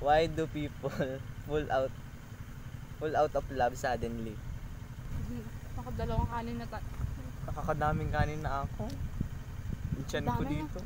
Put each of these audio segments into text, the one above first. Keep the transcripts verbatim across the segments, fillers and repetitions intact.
Why do people full out full out of love suddenly? Nakadalawang kanin na tayo. Nakakadaming kanin na ako. Yung tiyan ko dito.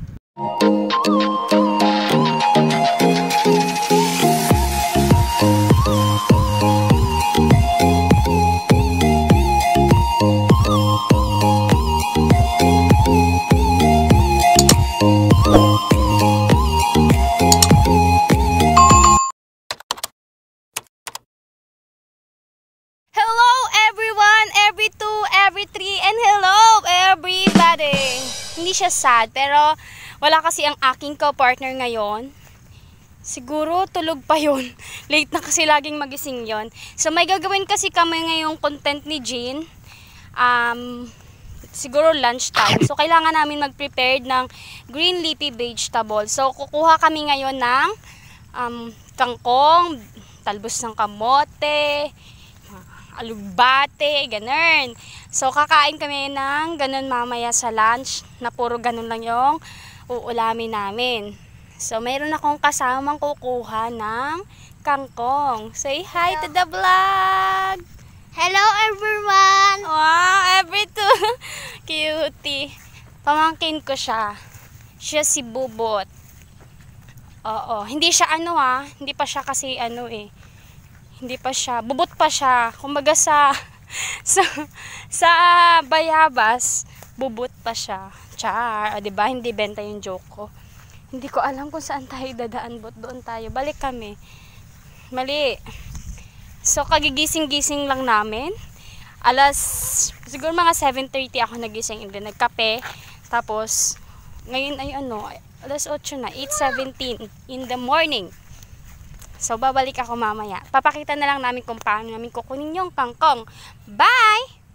Hindi siya sad, pero wala kasi ang aking co-partner ngayon. Siguro tulog pa yun. Late na kasi laging magising yon. So may gagawin kasi kami ngayong content ni Jean. Um, siguro lunchtime. So kailangan namin mag-prepare ng green leafy vegetable. So kukuha kami ngayon ng um, kangkong, talbos ng kamote, alugbate, ganun. So, kakain kami ng ganun mamaya sa lunch na puro ganun lang yung uulamin namin. So, mayroon akong kasamang kukuha ng kangkong. Say hi to the vlog! Hello everyone! Wow, every two. Cutie. Pamangkin ko siya. Siya si Bubot. Oo, hindi siya ano ha. Hindi pa siya kasi ano eh. Hindi pa siya, bubot pa siya. Kumbaga sa sa sa bayabas, bubot pa siya. Char, o diba? Hindi benta yung joke ko. Hindi ko alam kung saan tayo dadaan, but doon tayo. Balik kami. Mali. So kagigising-gising lang namin. Alas siguro mga seven thirty ako nagising, and then nagkape. Tapos ngayon ay ano, alas eight na, eight seventeen in the morning. So, babalik ako mamaya. Papakita na lang namin kung paano namin kukunin yung kangkong. Bye!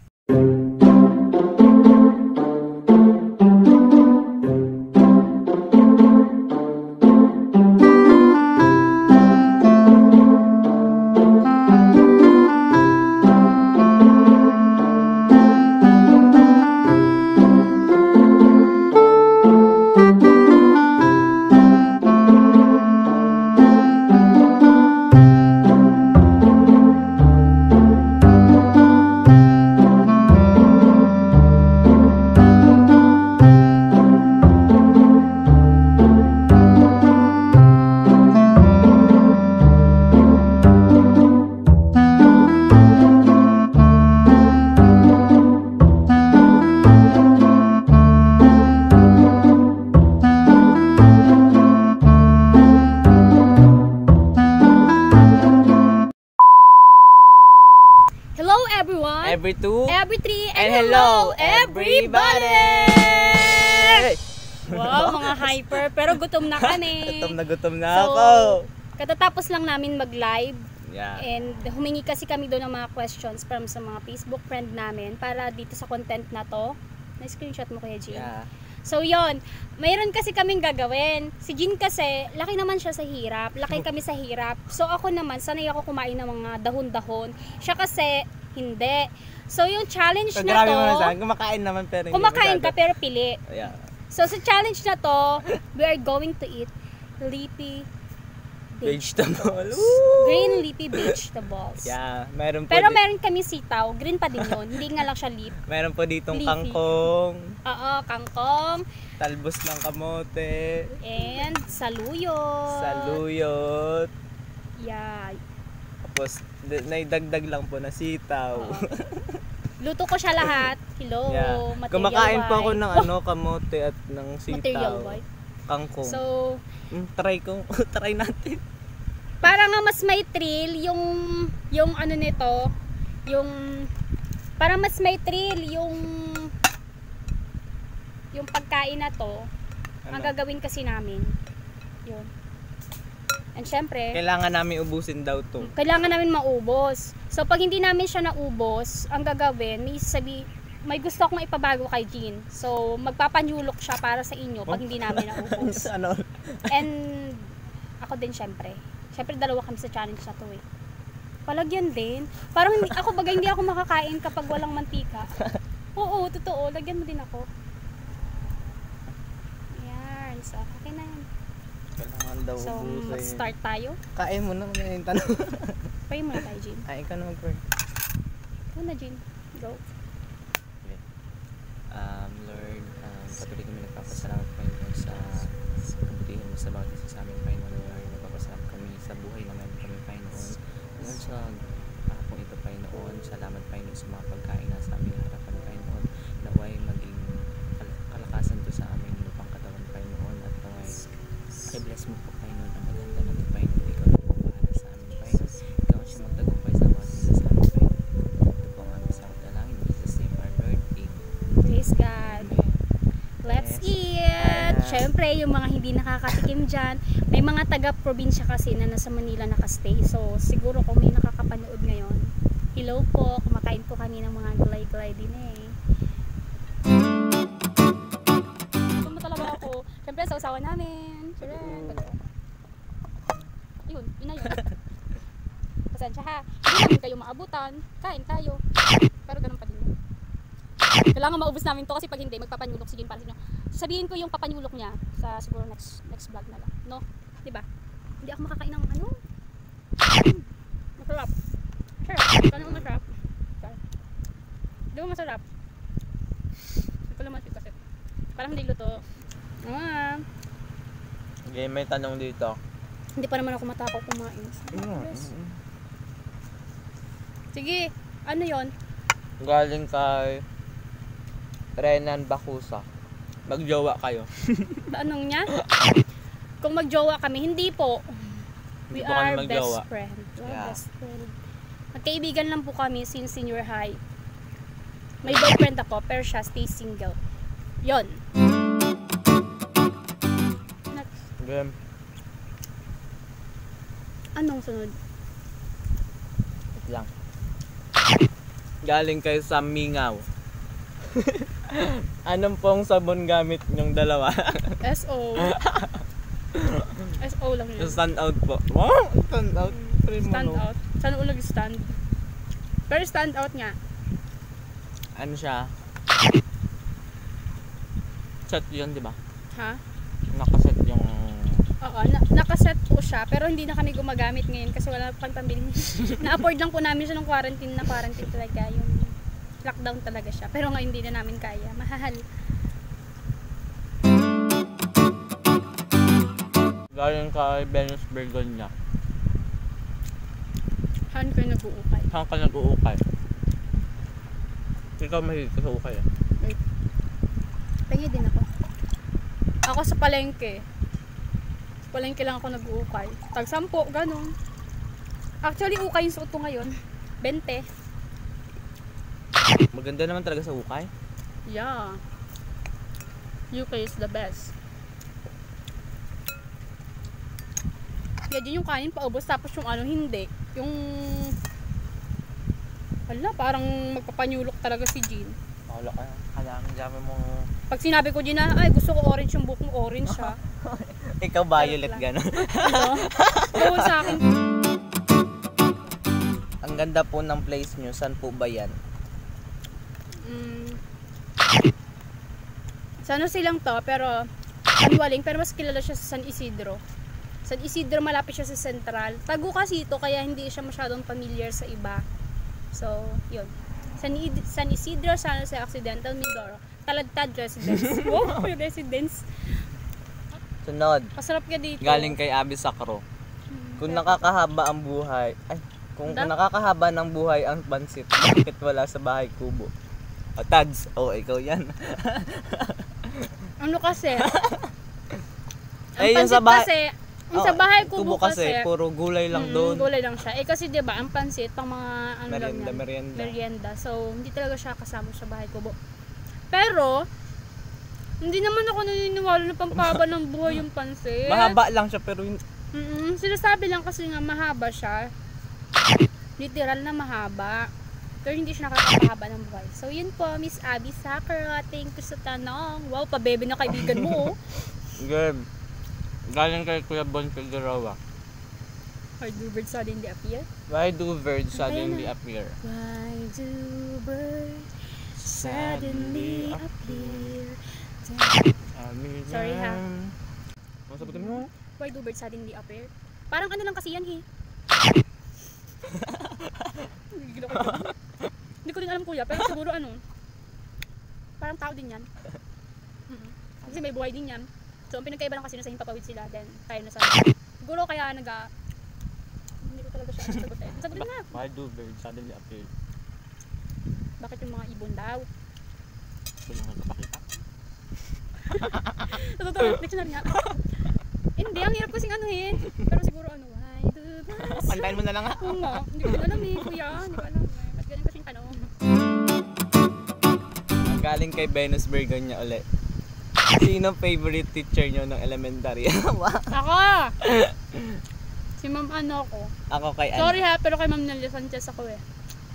Every two, every three, and, and hello everybody! Wow, mga hyper, pero gutom na kami. Gutom na gutom na so, ako. Katatapos lang namin mag-live. Yeah. And humingi kasi kami doon ng mga questions from sa mga Facebook friend namin para dito sa content na to. Na-screenshot mo Kuya Jean. Yeah. So yon, mayroon kasi kaming gagawin. Si Jean kasi, laki naman siya sa hirap. Laki kami sa hirap. So ako naman, sanay ako kumain ng mga dahon-dahon. Siya kasi, hindi. So yung challenge so, na to, mo na saan. Kumakain naman pero hindi kumakain ka pero pili. Yeah. So sa challenge na to, we are going to eat leafy vegetables. Green leafy vegetables. Yeah, meron po. Pero meron kami sitaw, green pa din yun. Hindi nga lang siya leaf. Meron po ditong leafy. kangkong. Oo, kangkong. Talbos ng kamote. And saluyot. Saluyot. Yeah. Tapos naidagdag lang po na sitaw. Luto ko siya lahat. Hello, yeah. material Kumakain white. po ako ng ano, kamote at ng sitaw. Material white. Kangkong. So, mm, try ko, try natin. Para nga mas may thrill yung yung ano nito, yung para mas may thrill yung yung pagkain na to. Ano? Ang gagawin kasi namin. Yun. And syempre, kailangan namin ubusin daw to. Kailangan namin maubos. So pag hindi namin siya naubos, ang gagawin, may sabi, may gusto akong ipabago kay Jean. So magpapanyulok siya para sa inyo pag hindi namin naubos. Ano? And ako din syempre. Syempre dalawa kami sa challenge na to eh. Palagyan din. Parang hindi, ako bagay hindi ako makakain kapag walang mantika. Oo, totoo. Lagyan mo din ako. Yan. So, okay na yan. Kailangan Kailangan daw So, ubusin. mag-start tayo. Kain mo na muna yung tanong. Pray muna tayo, Jean. Kain ka na mag-pray. Muna, Jean. Go. Okay. Um, Lord, um, patuloy kami nagpapasalamat Panginoon sa kabutihan mo sa bawat isa sa amin, Panginoon. Lord, nagpapasalamat kami sa buhay naman kami, Panginoon. Ngayon sa hapong ito, Panginoon, salamat, Panginoon, sa mga pagkain na sa aming harapan, Panginoon. Naway maging kal- kalakasan to sa aming lupang katawan, Panginoon. At naway, i-bless mo po, Panginoon, ang maganda na ito, Panginoon. Ikaw na po bahala sa amin, Panginoon. Ikaw ang siya magtagumpay sa bawat isa sa amin, Panginoon. Ito po ang aming sa dalangin. In Jesus' name, our Lord. Amen. Praise God. Let's Yes. eat! Ayan. Siyempre, yung mga hindi nakakatikim dyan, may mga taga-probinsya kasi na nasa Manila nakastay. So, siguro kung may nakakapanood ngayon, hello po, kumakain po kami ng mga gulay-gulay din eh. Ito mo talaga ako. Siyempre, sa usawa namin. Charan. Yun, yun na yun. Pasensya ha. Hindi namin kayo maabutan. Kain tayo. Pero ganun pa din yun. Kailangan maubos namin to kasi pag hindi, magpapanyulok si Jean para sa inyo. Sasabihin ko yung papanyulok niya sa siguro next next vlog na lang. No? Diba? Hindi ako makakain ng ano. Mm, masarap. Masarap. Kano masarap? Masarap. Di ba masarap? Hindi ko lang masarap kasi. Parang hindi luto. Ah. Okay, may tanong dito. Hindi pa naman ako matakaw kumain. Yes. Sige. Ano yon? Galing kay Renan Bakusa. Magjowa kayo. Anong niya? Kung magjowa kami, hindi po. We Hindi po kami are magjowa. best friend. We are Yeah. best friend. Magkaibigan lang po kami since senior high. May boyfriend ako, pero siya stay single. Yon. Next. Game. Anong sunod? Wait lang. Galing kay Sam Mingaw. Anong pong sabon gamit nyong dalawa? S O. S O lang yun. Stand out po. Wow! Stand out. Stand out. Saan ulag stand? Pero stand out nga. Ano siya? Set yun, di ba? Ha? Nakaset yung... Oo, na nakaset po siya. Pero hindi na kami gumagamit ngayon kasi wala pang pambili. Na-afford lang po namin siya ng quarantine na quarantine talaga. Yung lockdown talaga siya. Pero ngayon hindi na namin kaya. Mahal. Galing kay Venus Bergonya. Han kayo nag-uukay. Saan ka nag-uukay? Ikaw mahilig ka sa ukay ah. Wait. Pengi din ako. Ako sa palengke. Sa palengke lang ako nag-uukay. Tag sampo, ganun. Actually, ukay yung suot ko ngayon. twenty. Maganda naman talaga sa ukay. Yeah. U K is the best. Kaya dyan yung kanin paubos tapos yung ano hindi. Yung... Hala, parang magpapanyulok talaga si Jean. Wala ka. Kailangan dami mong... Pag sinabi ko Jean na, ay gusto ko orange yung buhok mo, orange siya. Ikaw violet gano'n. Ano? Oo sa akin. Ang ganda po ng place nyo. Saan po ba yan? Mm, sa ano silang to, pero Anwaling, pero mas kilala siya sa San Isidro. San Isidro, malapit siya sa Central. Tago kasi ito, kaya hindi siya masyadong familiar sa iba. So, yun. San, I San Isidro, San Jose Occidental, Mindoro. Taladtad Residence. Wow, yung residence. Sunod. Masarap ka dito. Galing kay Abby Sacro. Hmm, Kung kaya- nakakahaba ang buhay, ay, kung Da- nakakahaba ng buhay ang pansit, bakit wala sa bahay kubo? O, Tads, o, ikaw yan. Ano kasi? Ang Eh, yung pansit sa bahay- kasi, yung Oh, sa bahay kubo, kubo kasi, kasi, puro gulay lang mm, doon. gulay lang siya. Eh kasi 'di ba, ang pansit pang mga ano lang Merienda, yan, merienda. merienda. So, hindi talaga siya kasama sa bahay kubo. Pero hindi naman ako naniniwala na pampahaba ng buhay yung pansit. Mahaba lang siya, pero yun, Mm, sinasabi lang kasi nga mahaba siya. Literal na mahaba. Pero hindi siya nakakapahaba ng buhay. So, yun po, Miss Abby Sakura. Thank you sa tanong. Wow, pabebe na kaibigan mo. Oh. good. Galing kay Kuya Bon Figueroa. Why do birds suddenly appear? Why do birds Ayan suddenly na. appear? Why do birds suddenly appear? Amin. Sorry, ha? Ano sabihin mo? Why do birds suddenly appear? Parang ano lang kasi yan eh. Nagigil ako dyan. Hindi ko rin alam kuya, pero siguro ano, parang tao din yan. Mm-mm. Kasi may buhay din yan. So ang pinagkaiba lang kasi na sa himpapawid sila, then tayo na sa... Siguro kaya nag hindi ko talaga siya sagutin. Sagutin nga. Why do birds suddenly appear? Bakit yung mga ibon daw? Gusto nyo magpapakita? Totoo, dictionary nga. Hindi, ang hirap kasing anuhin. Pero siguro ano, why do birds? Pantayin mo na lang ha. Oo nga, hindi ko din alam eh, kuya. Hindi ko alam eh. Ba't ganyan kasing tanong? Galing kay Venus Bergonya ulit. Sino favorite teacher nyo ng elementary? Ako! Si ma'am ano ako. Ako kay Sorry Ann. ha, pero kay ma'am Nelia Sanchez ako eh.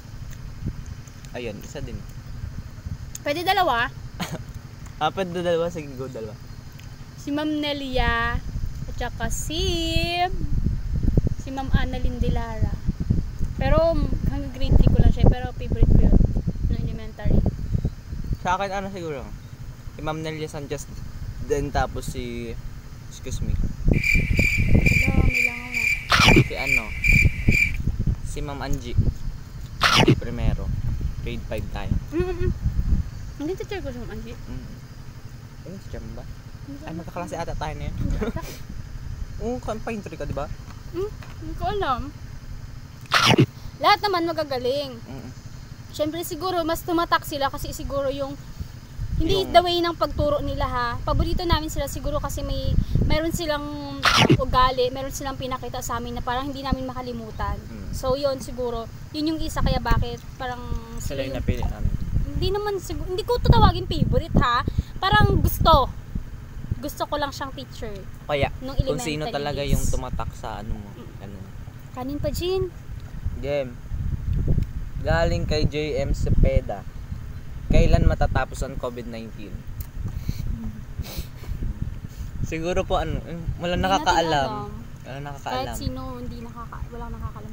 Ayun, isa din. Pwede dalawa. Apat na dalawa, sige go dalawa. Si ma'am Nelia at saka si si ma'am Annalyn Dilara. Pero hanggang grade three ko lang siya, pero favorite ko yun ng elementary. Sa akin ano siguro? Si Ma'am Nelia Sanchez, then tapos si, excuse me, Hello, may langaw na. si ano, si Ma'am Angie. Primero, grade five tayo. Mm-mm. Hindi teacher ko si ma'am Angie. Mm. Ano si Cham ba? Hindi ko Ay, alam. magkaklase ata tayo na yun. Hindi ata. Oo, uh, pa-intro ka, di ba? Hmm, hindi ko alam. Lahat naman magagaling. Mm. Siyempre siguro mas tumatak sila kasi siguro yung hindi Yung- the way ng pagturo nila ha. Paborito namin sila siguro kasi may meron silang ugali, meron silang pinakita sa amin na parang hindi namin makalimutan. Mm. So yun siguro, yun yung isa kaya bakit parang Sila yung yung- napili namin. hindi naman siguro, hindi ko ito tawagin favorite ha. Parang gusto. Gusto ko lang siyang teacher Kaya, nung kung elementary sino talaga days. yung tumatak sa ano mo. Ano. Kanin pa, Jean. Game. Galing kay J M Cepeda. Kailan matatapos ang COVID nineteen? Siguro po ano, eh, wala Hindi nakakaalam. natin alam. Wala Kahit nakakaalam. sino, hindi nakaka, walang nakakalam.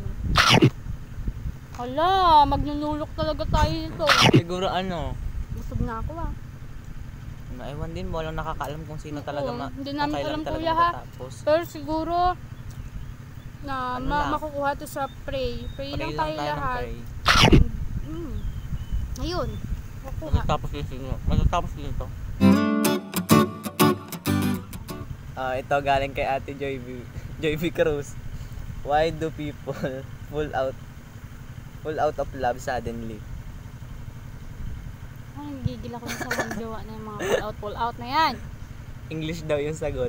Hala, magnunulok talaga tayo nito. Siguro ano, Busog na ako ah. naiwan din mo, walang nakakaalam kung sino Oo, talaga ma hindi kung namin kailan alam, talaga kuya, ha? matatapos. Pero siguro, na Ano ma- lang? makukuha to sa pray. Pray, Pray lang lang tayo tayo ng lahat. pray. Mm. Ayun. Makukuha. Matatapos din sino. Matatapos din ito. Ah, ito galing kay Ate Joy B. Joy B. Cruz. Why do people pull out pull out of love suddenly? Ay, gigil ako sa mga jowa na yung mga pull out, pull out na yan. English daw yung sagot.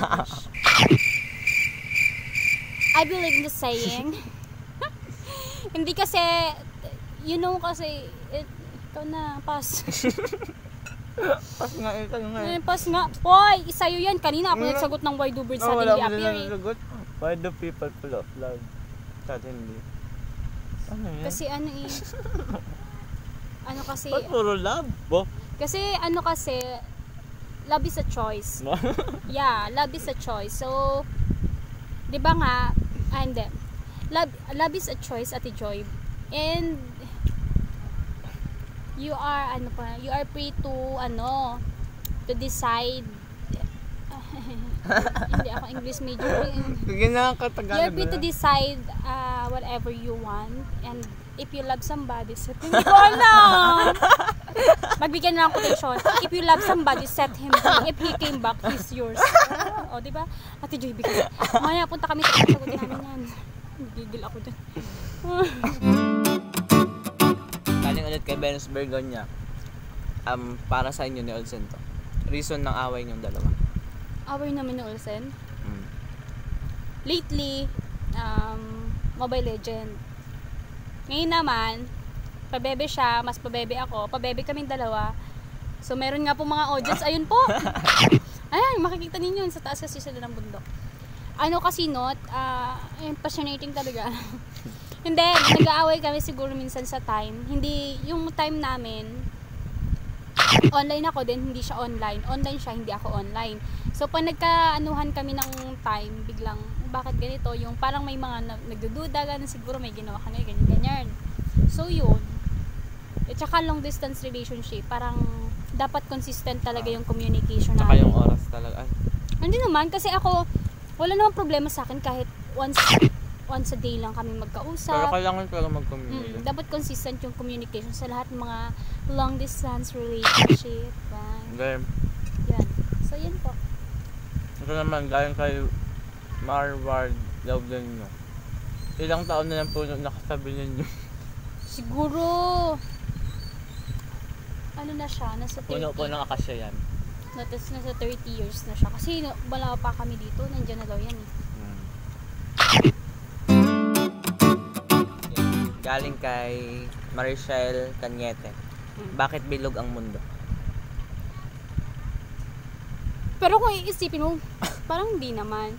I believe in the saying. Hindi kasi, you know kasi, it, ikaw na, pass. Pas nga ito nga. Eh, pass nga. Hoy, isayo yan. Kanina ako Mm. nagsagot ng why do birds Oh, wala suddenly mo appear din eh. sagot. Why do people pull out love suddenly? Ano yan? Kasi ano eh. Ano kasi, Ba't puro love? Bo? kasi ano kasi, love is a choice. No? Yeah, love is a choice. So, di ba nga, ah, hindi. Love, love is a choice, Ate Joy. And, you are, ano pa, you are free to, ano, to decide. Hindi ako English major. Bigyan na ang You're katagalog free to na. decide uh, whatever you want. And, if you love somebody, set hindi ko alam. Magbigyan na ng quotation. If you love somebody, set him free. If he came back, he's yours. O, oh, di ba? Ate Joy, bigyan. Maya, punta kami sa sagutin namin yan. Gigil ako dyan. Galing ulit kay Venus Bergonya. Um, para sa inyo ni Olsen to. Reason ng away niyong dalawa. Away namin ni Olsen. Mm. Lately, um, Mobile Legend. Ngayon naman, pabebe siya, mas pabebe ako. Pabebe kaming dalawa. So, meron nga po mga audience. Ayun po. Ayan, makikita ninyo yun sa taas kasi sila ng bundok. Ano kasi not, uh, fascinating talaga. Hindi, nag-aaway kami siguro minsan sa time. Hindi, yung time namin, online ako din, hindi siya online. Online siya, hindi ako online. So, pag nagkaanuhan kami ng time, biglang, bakit ganito? Yung parang may mga na, nagdududa, ganun, siguro may ginawa kami, ganyan, ganyan. So, yun. At saka long distance relationship, parang dapat consistent talaga yung communication Saka namin. yung oras talaga. Ay, Hindi naman, kasi ako, Wala namang problema sa akin kahit once once a day lang kami Pero magkausap. kailangan talaga Mm, mag-communicate. dapat consistent yung communication sa lahat ng mga long distance relationship. Bye. Game. Yan. So, yan po. Ito naman, galing kay Marward Laudanyo. Ilang taon na lang po nakasabi ninyo. Siguro, ano na siya, nasa thirty. Puno po ng akasya yan. Natas nasa thirty years na siya. Kasi no, wala pa kami dito, nandiyan na daw yan eh. Hmm. Galing kay Marichelle Cañete. Hmm. Bakit bilog ang mundo? Pero kung iisipin mo, parang hindi naman.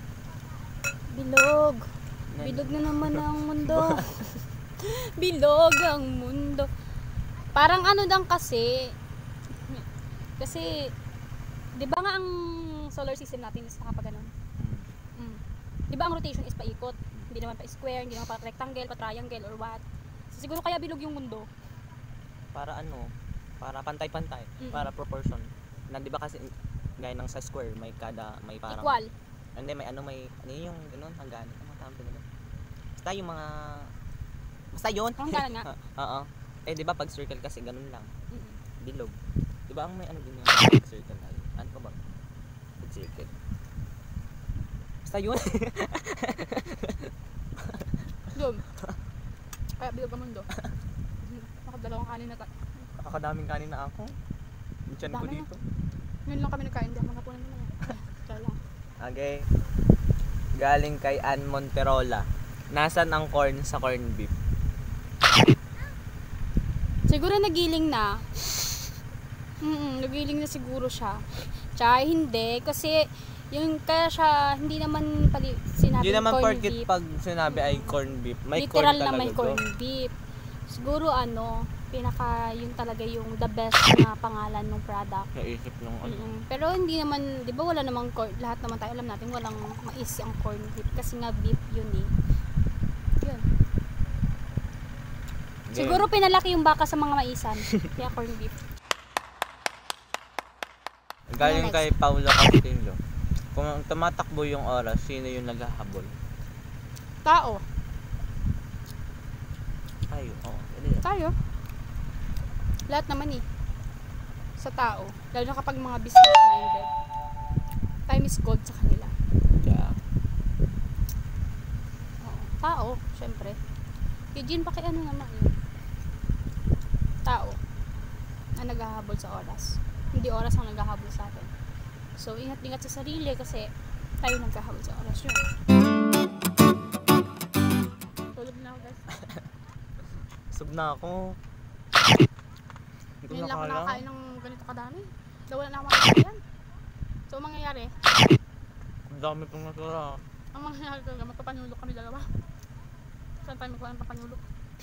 Bilog. Bilog na naman ang mundo. Bilog ang mundo. Parang ano lang kasi, kasi, di ba nga ang solar system natin is nakapaganon? Hmm. Mm. Di ba ang rotation is paikot? Hindi naman pa square, hindi naman pa rectangle, pa triangle, or what. So, siguro kaya bilog yung mundo. Para ano? Para pantay-pantay. Mm-mm. Para proportion. Na di ba kasi gaya ng sa square, may kada, may parang... Equal. Hindi, may ano, may... Ano yung ganun? Hanggan. Ano tawag ko nila? Basta yung mga... Basta yun. Hangganan nga. Oo. Eh, di ba pag circle kasi ganun lang. Mm-mm. Bilog. Di ba ang may ano din yung pag circle ay? Ano pa ba? Pag circle. Basta yun. Yun. Kaya bilog ang mundo. Nakadalawang kanin na ta. Nakakadaming kanin na ako. Yung tiyan ko Dami na. dito. Ngayon lang kami nagkain, hindi ako makapunan naman yan. Kaya lang. Okay. Galing kay Ann Monterola. Nasaan ang corn sa corn beef? Siguro nagiling na. Mm, nagiling na siguro siya. Tsaka hindi, kasi yung kaya siya, hindi naman pali, sinabi Hindi naman corn porket beef. pag sinabi ay corn beef. May Literal corn na talaga may doon. corn beef. Siguro ano, pinaka yung talaga yung the best na pangalan ng product. Naisip nung ano. Mm-mm. Pero hindi naman, di ba wala namang corn, lahat naman tayo alam natin walang mais ang corn beef kasi nga beef yun eh. Yun. Siguro pinalaki yung baka sa mga maisan. Kaya corn beef. Galing Next. kay Paula Castillo. Kung tumatakbo yung oras, sino yung naghahabol? Tao. Ay, oo. Oh, Tayo. Lahat naman eh. Sa tao. Lalo na kapag mga business minded. Time is gold sa kanila. yeah. Oo. Tao, syempre. Eugene, paki ano naman yun? Tao. Na naghahabol sa oras. Hindi oras ang naghahabol sa atin. So, ingat-ingat sa sarili kasi tayo naghahabol sa oras yun. Tulog na ako guys. Sub na ako. Hindi ko Ngayon lang ako nakala. nakakain ng ganito kadami. Daw wala na ako makakain. So, ang mangyayari, Ang dami pong nasara. ang mangyayari talaga, magpapanulok kami dalawa. Saan tayo magpapan ng papanulok?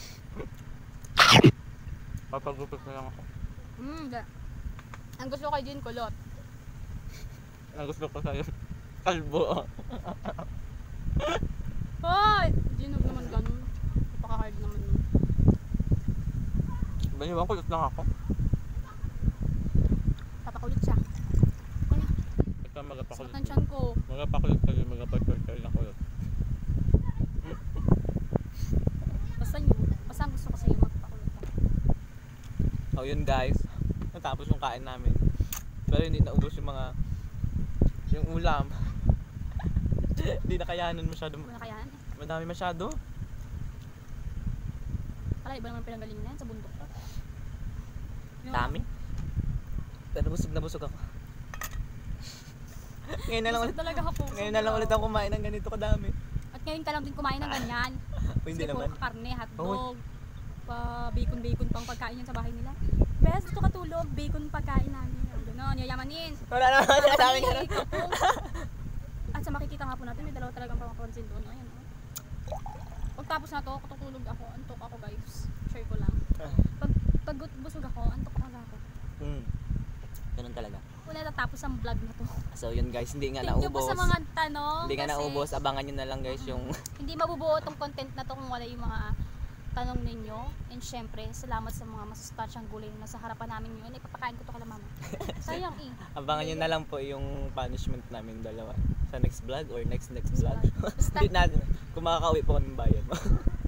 Papagupit na lang ako. Hmm, hindi. Ang gusto ko kay Jean, kulot. Ang gusto ko sa'yo. Kalbo. Hoy! Jean, huwag naman ganun. Napaka-hard naman yun. Baniwan kulot lang ako. Papakulit siya. Wala, Ikaw magapakulot. sakit ng tiyan ko. Magapakulot kayo, magapakulot kayo na kulot. Basta nyo, basta ang gusto ko sa'yo, magpapakulit ka. Oh, yun guys. Natapos yung kain namin. Pero hindi naubos yung mga yung ulam. Hindi nakayanan masyado. Wala kayaan eh. Madami masyado. Pala, iba naman pinanggaling na yan sa bundok ko. Yung- Dami. Pero busog na busog ako. Ngayon na lang ulit. Gusto talaga ako. Ngayon na lang ulit ako kumain ng ganito kadami. At ngayon ka lang din kumain ng ganyan. O hindi Kasi naman. puro karne, hotdog, pa bacon-bacon pang pagkain yan sa bahay nila. Best, gusto katulog, bacon pagkain namin. Gano'n, yayamanin. Wala naman sinasabi ka Ay, kapong. At sa makikita nga po natin, may dalawa talagang pamapansin doon. Ayan, oh. Pagtapos na to, tutulog ako, antok ako guys. Share ko lang. Pag, pag busog ako, antok ako ako. Hmm. Ganun talaga. Wala natapos ang vlog na to. So yun guys, hindi nga Thank you po naubos. sa mga tanong. Hindi nga kasi naubos. Abangan nyo na lang guys yung Hindi mabubuo tong content na to kung wala yung mga tanong ninyo. And syempre, salamat sa mga masustansyang gulay na nasa harapan namin yun. Ipapakain ko to kala mama. Sayang eh. abangan nyo na lang po yung punishment namin dalawa. sa next vlog or next next vlog. Basta. Hindi natin. Kung makakauwi po kami ng bayan mo.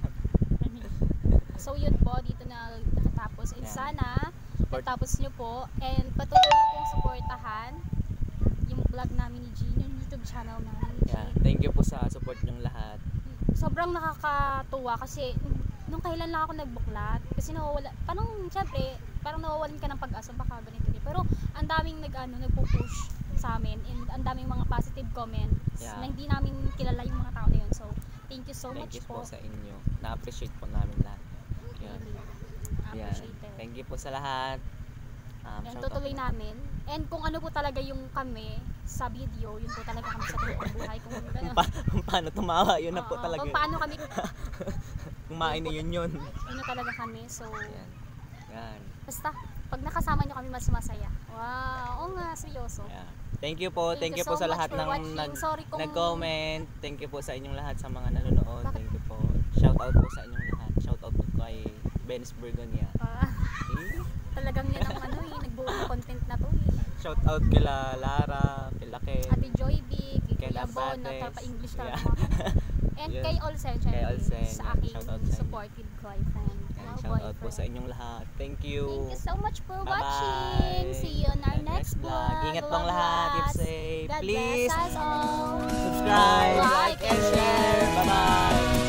So yun po, dito na nakatapos. And Yan. sana, Support. natapos nyo po. And patuloy nyo pong supportahan yung vlog namin ni Jean, yung YouTube channel namin ni Yeah. Jean. Thank you po sa support ng lahat. Sobrang nakakatuwa kasi nung kailan lang ako nagbuklat. Kasi nawawala, parang syempre, parang nawawalan ka ng pag-asa, baka ganito din. Pero ang daming nag, ano, nagpo-push sa amin and ang daming mga positive comments Yeah. na hindi namin kilala yung mga tao na yun. So, thank you so Thank much you po. po sa inyo. Na-appreciate po namin lahat. Yan. Really. Yan. Appreciate it. Thank you po sa lahat. Um, Yan, shout tutuloy out. namin. And kung ano po talaga yung kami sa video, yun po talaga kami sa totoong buhay. Kung ano, Pa kung paano tumawa, yun na po Oo, talaga. Kung paano kami, Kumain na yun yun. ano talaga kami. So, Yan. Yan. basta, pag nakasama nyo kami, mas masaya. Wow, oo nga, seryoso. Yeah. Thank you po. Thank, Thank you you po so sa much lahat for ng watching. nag, Sorry kung- nag-comment. Thank you po sa inyong lahat sa mga nanonood. Bakit? Thank you po. Shout out po sa inyong lahat. Shout out po kay Benz Bergonia. Ah, Eh? talagang yan ang ano eh, nagbuo ng content na to eh. Shout out kila Lara, kila Ken. Ate Joy B, kay Kay Kuya Bon, na Labates. tapa English talaga Yeah. mga And Yun. kay Olsen, Kay syempre, Olsen, sa yan. aking Shout out sa inyo. supportive boyfriend. Yan, Wow, shout out po boyfriend. sa inyong lahat. Thank you. Thank you so much for Bye-bye. watching. See you on our next vlog. Ingat pong lahat. Keep Love safe. God Please bless us all. subscribe, like, Like and share. Bye-bye.